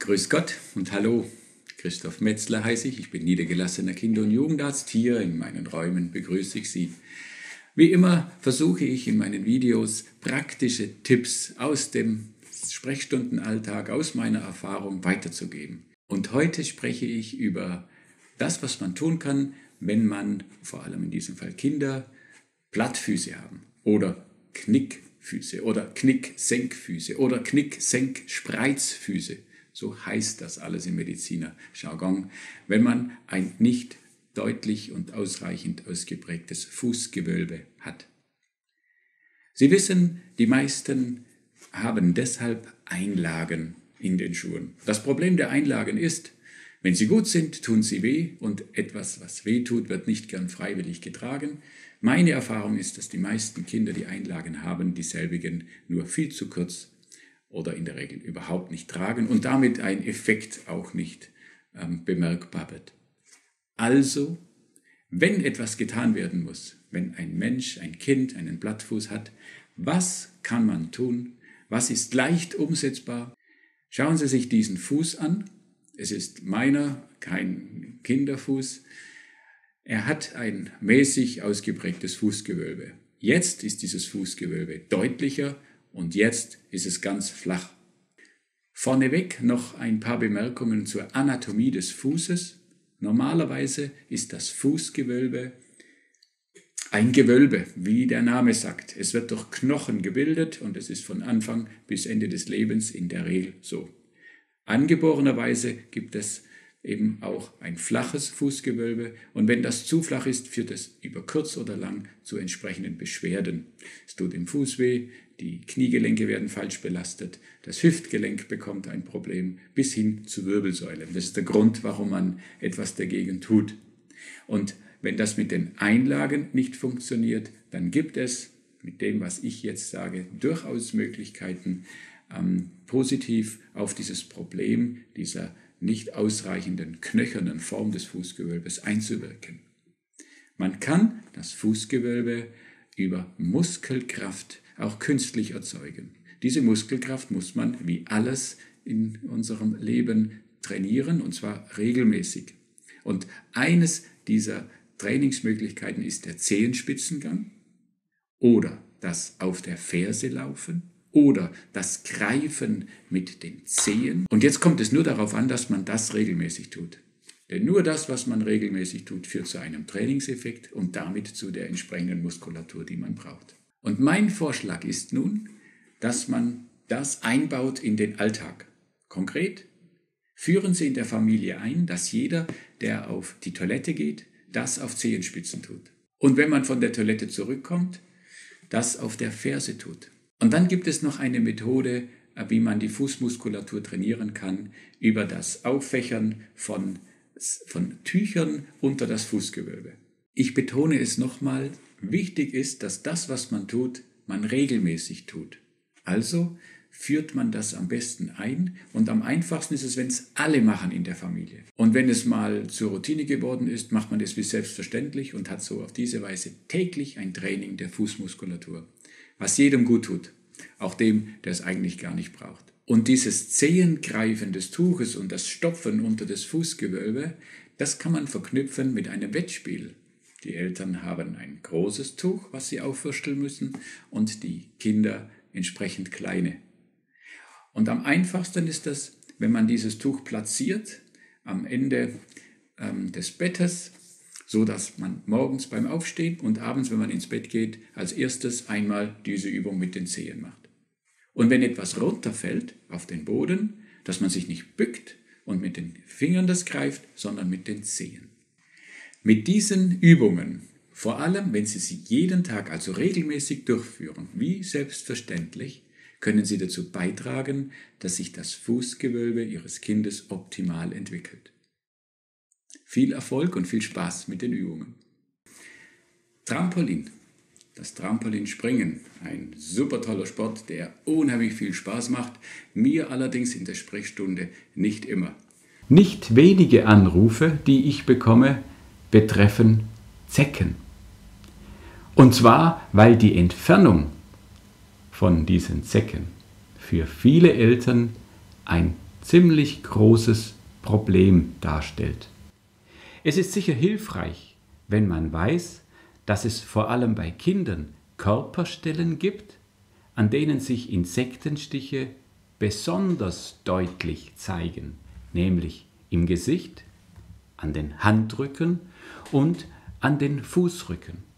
Grüß Gott und hallo, Christoph Metzler heiße ich. Ich bin niedergelassener Kinder- und Jugendarzt. Hier in meinen Räumen begrüße ich Sie. Wie immer versuche ich in meinen Videos praktische Tipps aus dem Sprechstundenalltag, aus meiner Erfahrung weiterzugeben. Und heute spreche ich über das, was man tun kann, wenn man, vor allem in diesem Fall Kinder, Plattfüße haben oder Knickfüße oder Knick-Senkfüße oder Knick-Senk-Spreizfüße. So heißt das alles im Medizinerjargon, wenn man ein nicht deutlich und ausreichend ausgeprägtes Fußgewölbe hat. Sie wissen, die meisten haben deshalb Einlagen in den Schuhen. Das Problem der Einlagen ist, wenn sie gut sind, tun sie weh und etwas, was weh tut, wird nicht gern freiwillig getragen. Meine Erfahrung ist, dass die meisten Kinder, die Einlagen haben, dieselbigen nur viel zu kurz oder in der Regel überhaupt nicht tragen und damit ein Effekt auch nicht bemerkbar wird. Also, wenn etwas getan werden muss, wenn ein Mensch, ein Kind einen Plattfuß hat, was kann man tun? Was ist leicht umsetzbar? Schauen Sie sich diesen Fuß an. Es ist meiner, kein Kinderfuß. Er hat ein mäßig ausgeprägtes Fußgewölbe. Jetzt ist dieses Fußgewölbe deutlicher und jetzt ist es ganz flach. Vorneweg noch ein paar Bemerkungen zur Anatomie des Fußes. Normalerweise ist das Fußgewölbe ein Gewölbe, wie der Name sagt. Es wird durch Knochen gebildet und es ist von Anfang bis Ende des Lebens in der Regel so. Angeborenerweise gibt es eben auch ein flaches Fußgewölbe und wenn das zu flach ist, führt es über kurz oder lang zu entsprechenden Beschwerden. Es tut im Fuß weh, die Kniegelenke werden falsch belastet, das Hüftgelenk bekommt ein Problem bis hin zu Wirbelsäule. Das ist der Grund, warum man etwas dagegen tut. Und wenn das mit den Einlagen nicht funktioniert, dann gibt es mit dem, was ich jetzt sage, durchaus Möglichkeiten, positiv auf dieses Problem dieser nicht ausreichenden knöchernen Form des Fußgewölbes einzuwirken. Man kann das Fußgewölbe über Muskelkraft auch künstlich erzeugen. Diese Muskelkraft muss man wie alles in unserem Leben trainieren, und zwar regelmäßig. Und eines dieser Trainingsmöglichkeiten ist der Zehenspitzengang oder das auf der Ferse laufen oder das Greifen mit den Zehen. Und jetzt kommt es nur darauf an, dass man das regelmäßig tut. Denn nur das, was man regelmäßig tut, führt zu einem Trainingseffekt und damit zu der entsprechenden Muskulatur, die man braucht. Und mein Vorschlag ist nun, dass man das einbaut in den Alltag. Konkret führen Sie in der Familie ein, dass jeder, der auf die Toilette geht, das auf Zehenspitzen tut. Und wenn man von der Toilette zurückkommt, das auf der Ferse tut. Und dann gibt es noch eine Methode, wie man die Fußmuskulatur trainieren kann, über das Auffächern von Tüchern unter das Fußgewölbe. Ich betone es nochmal, wichtig ist, dass das, was man tut, man regelmäßig tut. Also führt man das am besten ein und am einfachsten ist es, wenn es alle machen in der Familie. Und wenn es mal zur Routine geworden ist, macht man das wie selbstverständlich und hat so auf diese Weise täglich ein Training der Fußmuskulatur, was jedem gut tut, auch dem, der es eigentlich gar nicht braucht. Und dieses Zehengreifen des Tuches und das Stopfen unter das Fußgewölbe, das kann man verknüpfen mit einem Wettspiel. Die Eltern haben ein großes Tuch, was sie aufwürsteln müssen, und die Kinder entsprechend kleine. Und am einfachsten ist das, wenn man dieses Tuch platziert am Ende des Bettes, so dass man morgens beim Aufstehen und abends, wenn man ins Bett geht, als erstes einmal diese Übung mit den Zehen macht. Und wenn etwas runterfällt auf den Boden, dass man sich nicht bückt und mit den Fingern das greift, sondern mit den Zehen. Mit diesen Übungen, vor allem wenn Sie sie jeden Tag, also regelmäßig durchführen, wie selbstverständlich, können Sie dazu beitragen, dass sich das Fußgewölbe Ihres Kindes optimal entwickelt. Viel Erfolg und viel Spaß mit den Übungen. Trampolin. Das Trampolinspringen, ein super toller Sport, der unheimlich viel Spaß macht, mir allerdings in der Sprechstunde nicht immer. Nicht wenige Anrufe, die ich bekomme, betreffen Zecken. Und zwar, weil die Entfernung von diesen Zecken für viele Eltern ein ziemlich großes Problem darstellt. Es ist sicher hilfreich, wenn man weiß, dass es vor allem bei Kindern Körperstellen gibt, an denen sich Insektenstiche besonders deutlich zeigen, nämlich im Gesicht, an den Handrücken und an den Fußrücken.